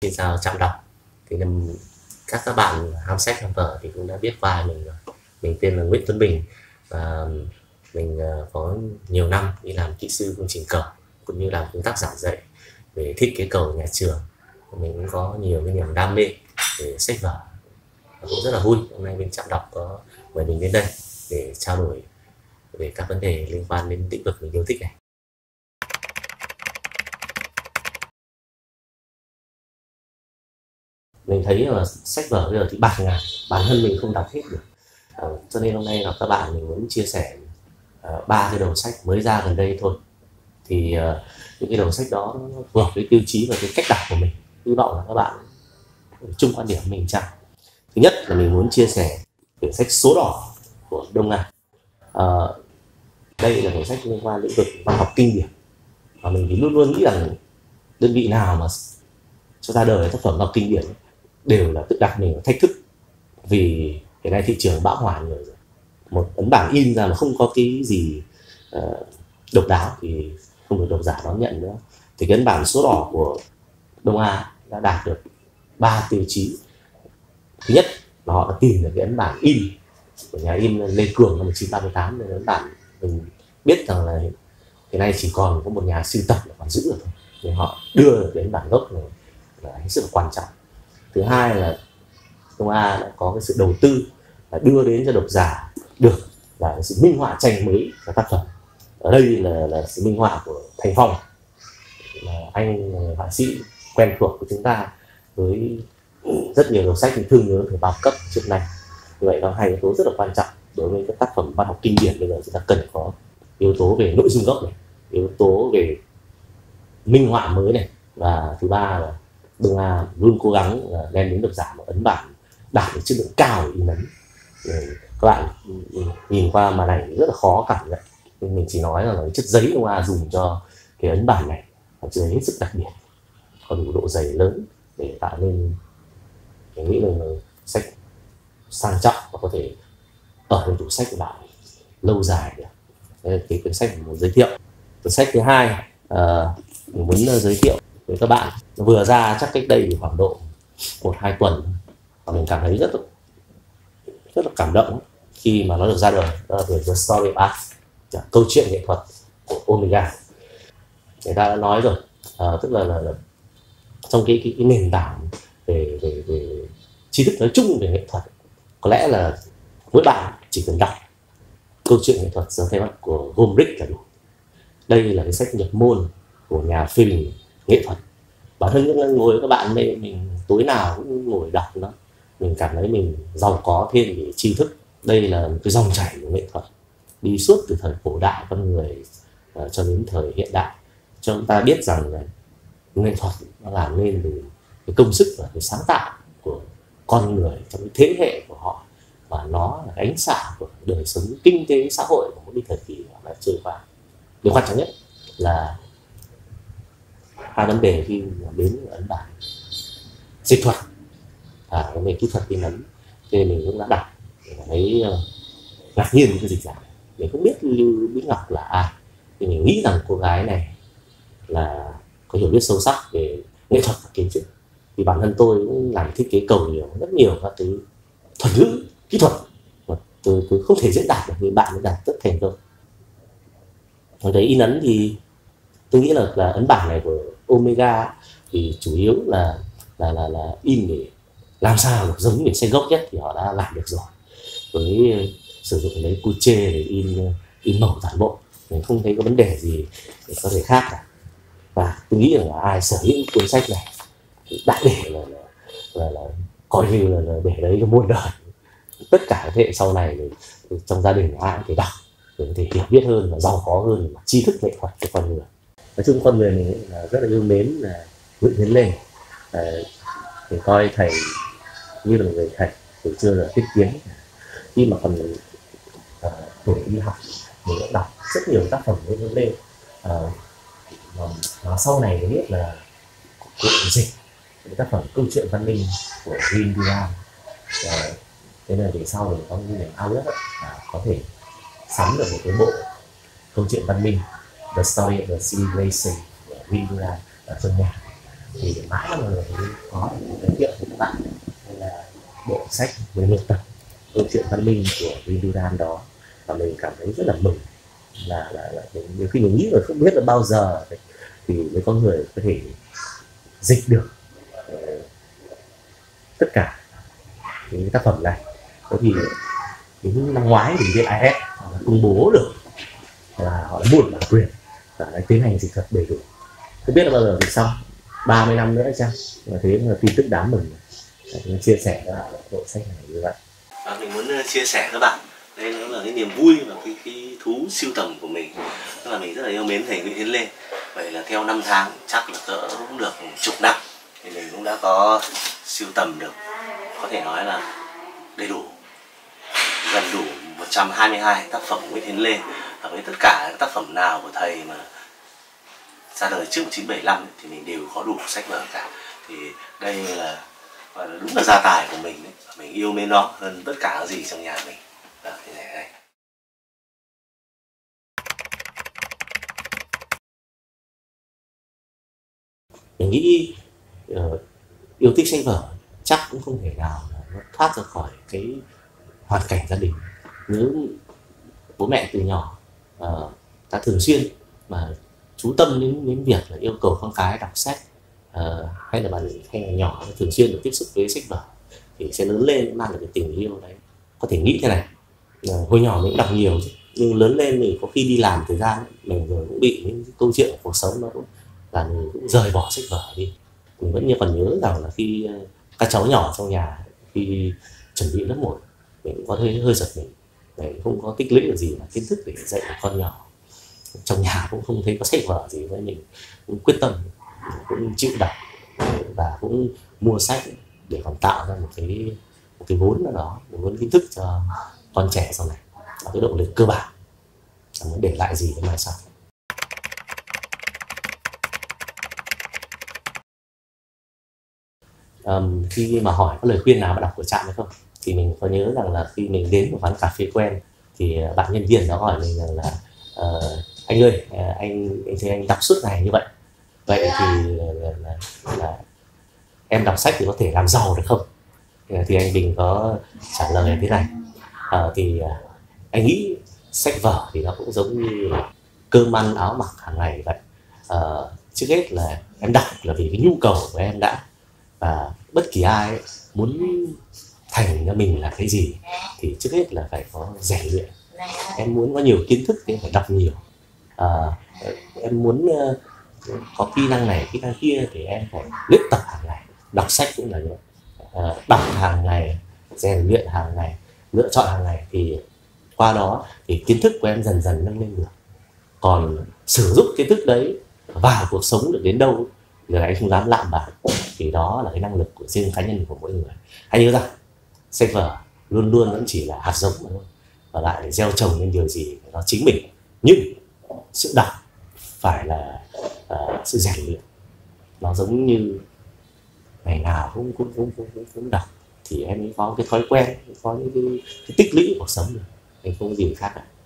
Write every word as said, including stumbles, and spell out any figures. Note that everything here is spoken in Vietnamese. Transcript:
Xin chào Trọng đọc. Thì năm các các bạn ham sách ham vở thì cũng đã biết vai mình rồi. Mình tên là Nguyễn Tuấn Bình và mình uh, có nhiều năm đi làm kỹ sư công trình cầu cũng như làm công tác giảng dạy về thiết kế cầu nhà trường. Mình cũng có nhiều cái niềm đam mê về sách vở và cũng rất là vui hôm nay bên Trọng đọc có mời mình đến đây để trao đổi về các vấn đề liên quan đến lĩnh vực mình yêu thích này. Mình thấy là sách vở bây giờ thì bạt ngàn, bản thân mình không đọc hết được, à, cho nên hôm nay là các bạn mình muốn chia sẻ ba uh, cái đầu sách mới ra gần đây thôi. Thì uh, những cái đầu sách đó nó phù hợp với tiêu chí và cái cách đọc của mình, hy vọng là các bạn chung quan điểm mình chăng. Thứ nhất là mình muốn chia sẻ quyển sách Số Đỏ của Đông Nga. Uh, đây là quyển sách liên quan lĩnh vực văn học kinh điển và mình thì luôn luôn nghĩ rằng đơn vị nào mà cho ra đời tác phẩm văn học kinh điển đều là tự đặt mình thách thức, vì hiện nay thị trường bão hòa nhiều rồi. Một ấn bản in ra mà không có cái gì uh, độc đáo thì không được độc giả đón nhận nữa. Thì cái ấn bản Số Đỏ của Đông Á đã đạt được ba tiêu chí. Thứ nhất là họ đã tìm được cái ấn bản in của nhà in Lê Cường năm một nghìn chín trăm ba mươi tám, nên ấn bản mình biết rằng là hiện nay chỉ còn có một nhà sưu tập là còn giữ được thôi, nên họ đưa được cái ấn bản gốc này là rất là quan trọng. Thứ hai là Đông A đã có cái sự đầu tư là đưa đến cho độc giả được là sự minh họa tranh mới của tác phẩm. Ở đây là, là sự minh họa của Thành Phong, là anh họa sĩ quen thuộc của chúng ta với rất nhiều đầu sách thương nhớ thời bao cấp trước nay. Như vậy là hai yếu tố rất là quan trọng đối với các tác phẩm văn học kinh điển. Bây giờ chúng ta cần có yếu tố về nội dung gốc này, yếu tố về minh họa mới này, và thứ ba là Đông A luôn cố gắng đem đến độc giả một ấn bản đạt được chất lượng cao để in ấn. Các bạn nhìn qua màn ảnh rất là khó cảm nhận, nhưng mình chỉ nói là cái chất giấy Đông A dùng cho cái ấn bản này là chất giấy hết sức đặc biệt, có đủ độ dày lớn để tạo nên, mình nghĩ là sách sang trọng và có thể ở trong tủ sách của bạn lâu dài được. Đây là cái cuốn sách mình muốn giới thiệu. Cuốn sách thứ hai uh, mình muốn giới thiệu với các bạn vừa ra chắc cách đây khoảng độ một hai tuần và mình cảm thấy rất là, rất là cảm động khi mà nó được ra đời. Đó là về The Story of Art, câu chuyện nghệ thuật của Omega. Người ta đã nói rồi, uh, tức là, là, là trong cái, cái, cái nền tảng về, về, về tri thức nói chung về nghệ thuật, có lẽ là mỗi bạn chỉ cần đọc câu chuyện nghệ thuật giờ thay mắt của Gombrich là đủ. Đây là cái sách nhập môn của nhà phê bình nghệ thuật. Bản thân những ngồi với các bạn đây, mình tối nào cũng ngồi đọc nó, mình cảm thấy mình giàu có thêm về tri thức. Đây là một cái dòng chảy của nghệ thuật đi suốt từ thời cổ đại con người uh, cho đến thời hiện đại, cho chúng ta biết rằng là nghệ thuật nó làm nên từ cái công sức và cái sáng tạo của con người trong cái thế hệ của họ, và nó là ánh sáng của đời sống kinh tế xã hội của một cái thời kỳ đã trôi qua. Điều quan trọng nhất là hai vấn đề khi đến ấn bản dịch thuật, à, vấn đề kỹ thuật in ấn. Thế nên mình cũng đã đọc để thấy uh, ngạc nhiên với cái dịch giả. Mình không biết Lưu Bích Ngọc là ai, thì mình nghĩ rằng cô gái này là có hiểu biết sâu sắc về nghệ thuật và kiến trúc. Vì bản thân tôi cũng làm thiết kế cầu nhiều, rất nhiều các thứ thuật ngữ kỹ thuật mà tôi, tôi không thể diễn đạt được, với bạn mới đạt rất thành công. Còn đấy in ấn thì tôi nghĩ là, là ấn bản này của Omega thì chủ yếu là là là, là in để làm sao được giống như sách gốc nhất thì họ đã làm được rồi, với sử dụng lấy Kuche để in in màu toàn bộ. Mình không thấy có vấn đề gì để có thể khác cả. Và tôi nghĩ là ai sở hữu cuốn sách này thì đã để là, là, là, là coi như là, là để đấy cho muôn đời. Tất cả các thế hệ sau này thì trong gia đình ai cũng thể đọc để có thể hiểu biết hơn và giàu có hơn mà tri thức nghệ thuật của con người. Nói chung con người mình là rất là yêu mến là Nguyễn Hiến Lê, à, mình coi thầy như là một người thầy từ chưa là tiếp kiến. Khi mà còn uh, tuổi đi học mình đã đọc rất nhiều tác phẩm của Nguyễn Hiến Lê, uh, và sau này mới biết là cuộc dịch cái tác phẩm câu chuyện văn minh của Green Duran. Thế là về sau mình có những niềm ao ước là có thể sắm được một cái bộ câu chuyện văn minh The Story of the Civilization của Green Duran ở trong nhà. thì mãi mà người có giới thiệu với các bạn đây là bộ sách mười một tập câu chuyện văn minh của Vin Duran đó, và mình cảm thấy rất là mừng là, là, là mình, nhiều khi mình nghĩ là không biết là bao giờ thì, thì mới có người có thể dịch được uh, tất cả cái tác phẩm này. Thế thì đến năm ngoái thì viện i ét họ đã công bố được là họ đã mua được bản quyền và đã tiến hành dịch thuật đầy đủ. Không biết là bao giờ thì xong, ba mươi năm nữa chăng? Và thế là tin tức đáng mừng. Mình chia sẻ các bạn bộ sách này như vậy. Và mình muốn chia sẻ các bạn, đây nó là cái niềm vui và cái, cái thú sưu tầm của mình. Tức là mình rất là yêu mến thầy Nguyễn Hiến Lê. Vậy là theo năm tháng chắc là cỡ cũng được chục năm thì mình cũng đã có sưu tầm được, có thể nói là đầy đủ, gần đủ một trăm hai mươi hai tác phẩm của Nguyễn Hiến Lê. Và với tất cả các tác phẩm nào của thầy mà ra đời trước một nghìn chín trăm bảy mươi lăm thì mình đều có đủ sách vở cả. Thì đây là đúng là gia tài của mình đấy. Mình yêu mến nó hơn tất cả gì trong nhà mình. Đó, thế này đây. Mình nghĩ uh, yêu thích sách vở chắc cũng không thể nào nó thoát ra khỏi cái hoàn cảnh gia đình. Nếu bố mẹ từ nhỏ uh, ta thường xuyên mà chú tâm đến, đến việc là yêu cầu con cái đọc sách, uh, hay là bạn hay là nhỏ thường xuyên được tiếp xúc với sách vở thì sẽ lớn lên mang được cái tình yêu đấy. Có thể nghĩ thế này, uh, hồi nhỏ mình cũng đọc nhiều chứ, nhưng lớn lên thì có khi đi làm thời gian mình rồi cũng bị những câu chuyện của cuộc sống nó cũng là mình cũng rời bỏ sách vở đi. Mình vẫn như còn nhớ rằng là khi uh, các cháu nhỏ trong nhà khi chuẩn bị lớp một mình cũng có thấy hơi giật mình, mình không có tích lũy được gì mà kiến thức để dạy con nhỏ. Trong nhà cũng không thấy có sách vở gì, với mình cũng quyết tâm, mình cũng chịu đọc và cũng mua sách để còn tạo ra một cái một cái vốn nào đó, một vốn kiến thức cho con trẻ sau này, là cái động lực cơ bản mới để lại gì đến mai sau. Um, khi mà hỏi có lời khuyên nào bạn đọc của Trạm hay không thì mình có nhớ rằng là khi mình đến một quán cà phê quen thì bạn nhân viên đó hỏi mình rằng là uh, anh ơi, anh anh thấy anh đọc suốt ngày như vậy, vậy thì là, là, là em đọc sách thì có thể làm giàu được không? Thì anh Bình có trả lời thế này, à, thì anh nghĩ sách vở thì nó cũng giống như cơm ăn áo mặc hàng ngày vậy. À, trước hết là em đọc là vì cái nhu cầu của em đã, và bất kỳ ai ấy, muốn thành ra mình là cái gì thì trước hết là phải có rèn luyện. Em muốn có nhiều kiến thức thì em phải đọc nhiều. À, em muốn uh, có kỹ năng này kỹ năng kia thì em phải luyện tập hàng ngày. Đọc sách cũng là như vậy, à, đọc hàng ngày, rèn luyện hàng ngày, lựa chọn hàng ngày thì qua đó thì kiến thức của em dần dần nâng lên được. Còn sử dụng kiến thức đấy vào cuộc sống được đến đâu thì anh không dám lạm bạc, thì đó là cái năng lực của riêng cá nhân của mỗi người. Hãy nhớ rằng sách vở luôn luôn vẫn chỉ là hạt giống mà thôi, và lại gieo trồng lên điều gì nó chính mình. Nhưng sự đọc phải là uh, sự rèn luyện, nó giống như ngày nào cũng cũng cũng cũng, cũng, cũng đọc thì em mới có cái thói quen, có những cái, cái tích lũy cuộc sống được, anh không có gì khác cả.